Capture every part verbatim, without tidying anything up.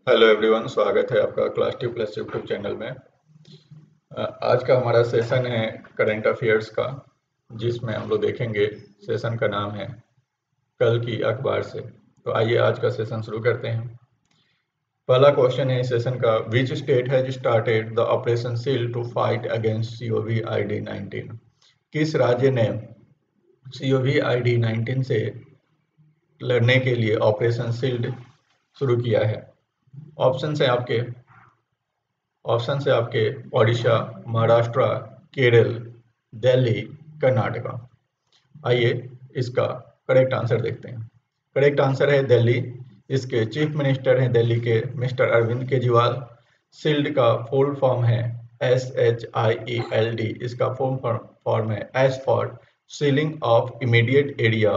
Hello everyone, स्वागत है आपका class two plus YouTube channel में। अ, आज का हमारा सेशन है करंट अफेयर्स का, जिसमें हम लोग देखेंगे। सेशन का नाम है कल की अखबार से। तो आइए आज का सेशन शुरू करते हैं। पहला क्वेश्चन है इस सेशन का, which state has started the operation seal to fight against C O V I D nineteen. किस राज्य ने C O V I D nineteen से लड़ने के लिए ऑपरेशन सील्ड शुरू किया है? ऑप्शन है आपके ऑप्शन है आपके ओडिशा, महाराष्ट्र, केरल, दिल्ली, कर्नाटका। आइए इसका करेक्ट आंसर देखते हैं। करेक्ट आंसर है दिल्ली। इसके चीफ मिनिस्टर हैं दिल्ली के मिस्टर अरविंद केजरीवाल। सील्ड का फुल फॉर्म है S H I E L D. इसका फुल फॉर्म है S for sealing off immediate area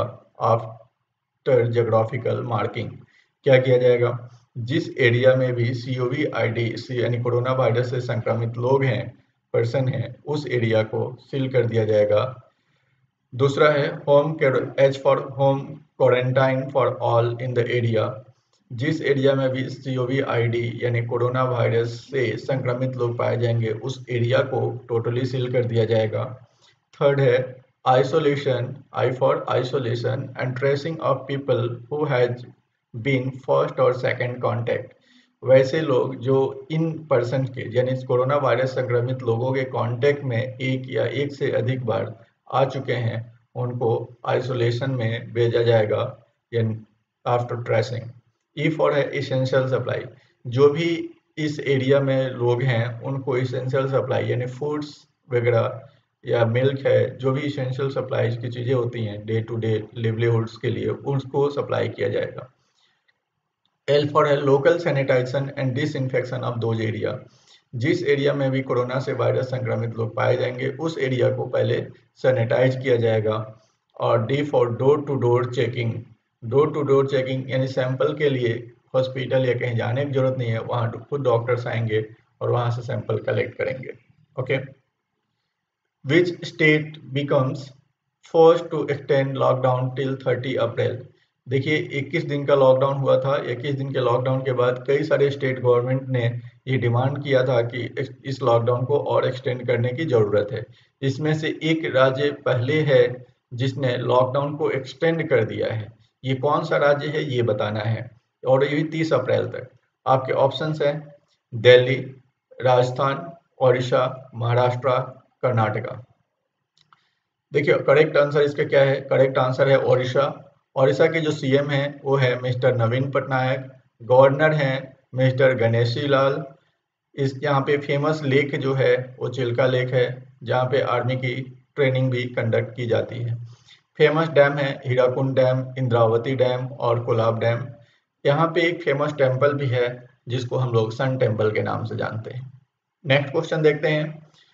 after geographical marking. क्या किया जाएगा? जिस एरिया में भी C O V I D यानी कोरोना वायरस से संक्रमित लोग हैं, पर्सन हैं, उस एरिया को सील कर दिया जाएगा। दूसरा है home H for home quarantine for all in the area. जिस एरिया में भी C O V I D यानी कोरोना वायरस से संक्रमित लोग पाए जाएंगे, उस एरिया को टोटली सील कर दिया जाएगा। थर्ड है isolation, I for isolation and tracing of people who has been first और सेकंड कांटेक्ट। वैसे लोग जो इन पर्सन के यानी कोरोना वायरस संक्रमित लोगों के कांटेक्ट में एक या एक से अधिक बार आ चुके हैं, उनको आइसोलेशन में भेजा जाएगा यानी आफ्टर ट्रेसिंग। ई फॉर है इसेंशियल सप्लाई। जो भी इस एरिया में लोग हैं उनको इसेंशियल सप्लाई यानी फूड्स वगैरह या मिल्क है, जो भी इसेंशियल सप्लाईज की चीज़ें होती हैं डे टू डे लिवलीहुड्स के लिए, उसको सप्लाई किया जाएगा। एल फॉर है local sanitization and disinfection of those area. जिस एरिया में भी कोरोना से वायरस संक्रमित लोग पाए जाएंगे, उस एरिया को पहले सैनिटाइज किया जाएगा। और D for door to door checking. Door to door checking यानी सैंपल के लिए हॉस्पिटल या कहीं जाने की जरूरत नहीं है, वहाँ खुद डॉक्टर्स आएंगे और वहाँ से सैंपल कलेक्ट करेंगे। Okay. Which state becomes first to extend lockdown till thirty April. देखिए इक्कीस दिन का लॉकडाउन हुआ था। इक्कीस दिन के लॉकडाउन के बाद कई सारे स्टेट गवर्नमेंट ने ये डिमांड किया था कि इस लॉकडाउन को और एक्सटेंड करने की ज़रूरत है। इसमें से एक राज्य पहले है जिसने लॉकडाउन को एक्सटेंड कर दिया है। ये कौन सा राज्य है ये बताना है, और ये तीस अप्रैल तक। आपके ऑप्शंस हैं दिल्ली, राजस्थान, ओडिशा, महाराष्ट्र, कर्नाटका। देखिए करेक्ट आंसर इसका क्या है? करेक्ट आंसर है ओडिशा। ओडिशा के जो सी एम हैं वो है मिस्टर नवीन पटनायक। गवर्नर हैं मिस्टर गणेशी लाल। इस यहाँ पे फेमस लेक जो है वो चिल्का लेक है, जहाँ पे आर्मी की ट्रेनिंग भी कंडक्ट की जाती है। फेमस डैम है हीराकुंड डैम, इंद्रावती डैम और कोलाब डैम। यहाँ पे एक फेमस टेम्पल भी है जिसको हम लोग सन टेम्पल के नाम से जानते हैं। नेक्स्ट क्वेश्चन देखते हैं।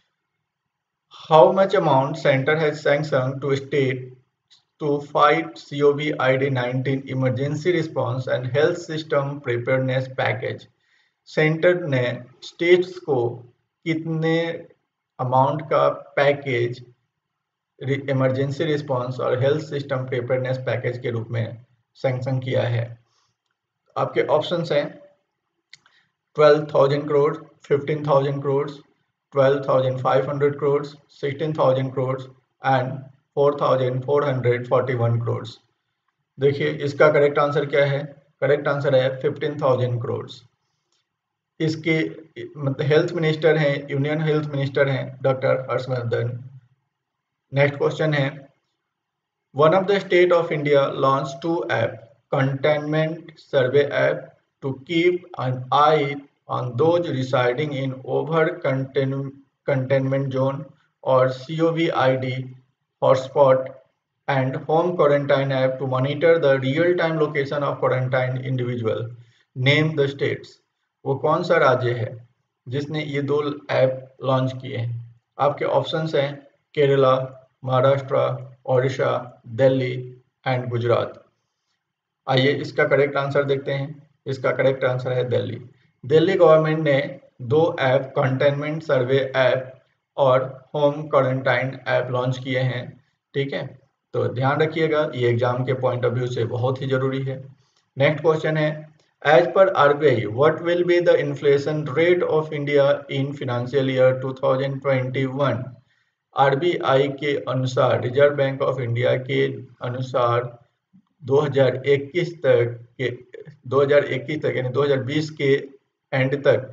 How much amount center has sanctioned to state to fight C O V I D nineteen emergency response and health system preparedness package? Centre ने स्टेट्स को कितने अमाउंट का पैकेज इमरजेंसी रिस्पांस और health system preparedness package के रूप में sanction किया है? आपके ऑप्शंस हैं twelve thousand crore, fifteen thousand crore, twelve thousand five hundred crores, sixteen thousand crores and four thousand four hundred forty-one crores। देखिए इसका करेक्ट आंसर क्या है? करेक्ट आंसर है fifteen thousand crores। इसके मतलब हेल्थ मिनिस्टर हैं, यूनियन हेल्थ मिनिस्टर हैं doctor Harshvardhan. Next question है, one of the state of India launch to app, containment survey app to keep an eye on those residing in over containment zone or C O V I D hotspot and home quarantine app to monitor the real-time location of quarantine individual. Name the states। वो कौन सा राज्य है जिसने ये दो app launch किए हैं? आपके ऑप्शंस हैं केरला, महाराष्ट्र, ओडिशा, दिल्ली एंड गुजरात। आइए इसका करेक्ट आंसर देखते हैं। इसका करेक्ट आंसर है दिल्ली। दिल्ली गवर्नमेंट ने दो ऐप, कंटेनमेंट सर्वे ऐप और होम क्वारंटाइन ऐप लॉन्च किए हैं। ठीक है, तो ध्यान रखिएगा, ये एग्जाम के पॉइंट ऑफ व्यू से बहुत ही जरूरी है। नेक्स्ट क्वेश्चन है, As per R B I, what will be the inflation rate of India in financial year twenty twenty-one? R B I के अनुसार, रिजर्व बैंक ऑफ इंडिया के अनुसार दो हज़ार इक्कीस तक के दो हज़ार इक्कीस तक यानी दो हज़ार बीस के एंड तक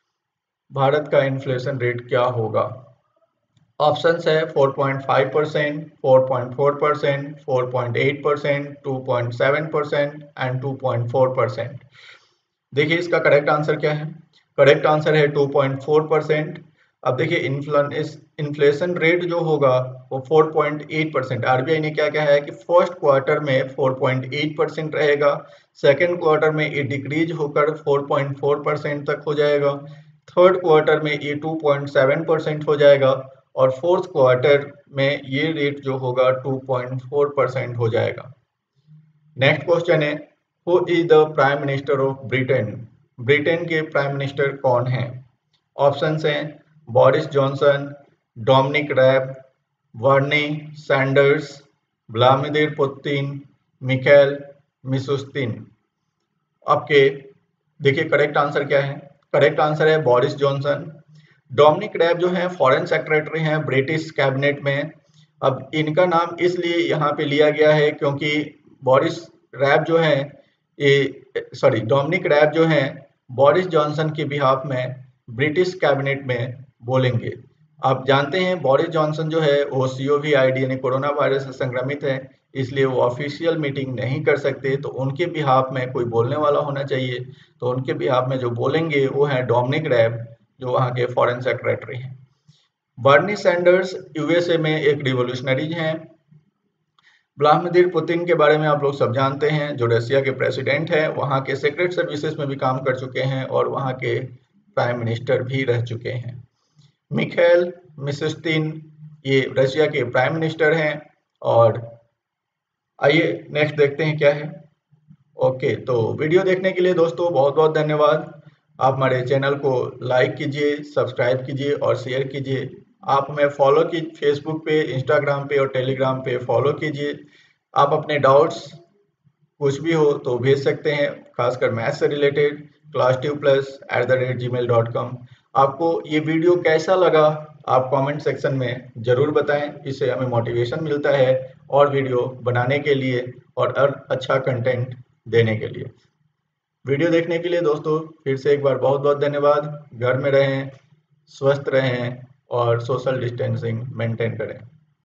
भारत का इन्फ्लेशन रेट क्या होगा? ऑप्शंस है four point five percent, four point four percent, four point eight percent, two point seven percent and two point four percent. देखिए इसका करेक्ट आंसर क्या है? करेक्ट आंसर है टू पॉइंट फोर परसेंट। अब देखिए इन्फ्लेशन रेट जो होगा वो four point eight percent. RBI ने क्या कहा है कि फर्स्ट क्वार्टर में फोर पॉइंट एट परसेंट रहेगा, सेकेंड क्वार्टर में ये डिक्रीज होकर फोर पॉइंट फोर परसेंट तक हो जाएगा, थर्ड क्वार्टर में ये टू पॉइंट सेवन परसेंट हो जाएगा और फोर्थ क्वार्टर में ये रेट जो होगा टू पॉइंट फोर परसेंट हो जाएगा। नेक्स्ट क्वेश्चन है, who is the prime minister of Britain? Britain के प्राइम मिनिस्टर कौन हैं? ऑप्शंस हैं Boris Johnson, Dominic Raab, Bernie Sanders, Vladimir Putin, Mikhail Mishustin. आपके देखिए करेक्ट आंसर क्या है? करेक्ट आंसर है बोरिस जॉनसन। डोमिनिक रैब जो है फॉरेन सेक्रेटरी हैं ब्रिटिश कैबिनेट में। अब इनका नाम इसलिए यहाँ पे लिया गया है क्योंकि बोरिस रैब जो है ये सॉरी डोमिनिक रैब जो है बोरिस जॉनसन के बिहाफ में ब्रिटिश कैबिनेट में बोलेंगे। आप जानते हैं बोरिस जॉनसन जो है वो सीओवीआईडी यानी कोरोना वायरस से संक्रमित है, इसलिए वो ऑफिशियल मीटिंग नहीं कर सकते, तो उनके बिहाफ में कोई बोलने वाला होना चाहिए। तो उनके बिहाफ में जो बोलेंगे वो है डोमिनिक रैब जो वहाँ के फॉरेन सेक्रेटरी हैं। बर्नी सैंडर्स यूएसए में एक रिवोल्यूशनरी हैं। व्लादिमीर पुतिन के बारे में आप लोग सब जानते हैं, जो रशिया के प्रेसिडेंट हैं, वहाँ के सीक्रेट सर्विसेज में भी काम कर चुके हैं और वहाँ के प्राइम मिनिस्टर भी रह चुके हैं। मिखाइल मिशुस्तिन ये रशिया के प्राइम मिनिस्टर हैं। और आइए नेक्स्ट देखते हैं क्या है। ओके, तो वीडियो देखने के लिए दोस्तों बहुत बहुत धन्यवाद। आप हमारे चैनल को लाइक कीजिए, सब्सक्राइब कीजिए और शेयर कीजिए। आप हमें फॉलो की फेसबुक पे, इंस्टाग्राम पे और टेलीग्राम पे फॉलो कीजिए। आप अपने डाउट्स कुछ भी हो तो भेज सकते हैं, खासकर मैथ्स से related class tube plus at the rate gmail dot com. आपको ये वीडियो कैसा लगा आप कमेंट सेक्शन में ज़रूर बताएं, इससे हमें मोटिवेशन मिलता है और वीडियो बनाने के लिए और अच्छा कंटेंट देने के लिए। वीडियो देखने के लिए दोस्तों फिर से एक बार बहुत बहुत धन्यवाद। घर में रहें, स्वस्थ रहें और सोशल डिस्टेंसिंग मेंटेन करें।